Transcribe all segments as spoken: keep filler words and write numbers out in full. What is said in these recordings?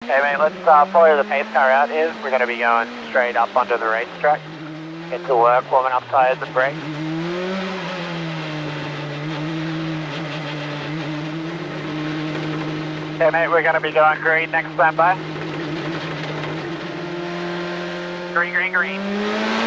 Okay, mate, let's uh, follow the pace car out here. We're going to be going straight up onto the racetrack. Get to work, warming up tyres and brakes. Okay, mate, we're going to be going green next standby. Green, green, green.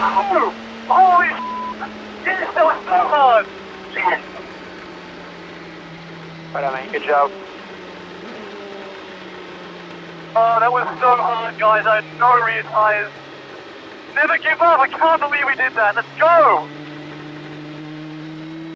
go! Holy s***! Yes, that was so hard! Yes! Right on, mate. Good job. Oh, that was so hard, guys. I had no rear tyres. Never give up. I can't believe we did that. Let's go!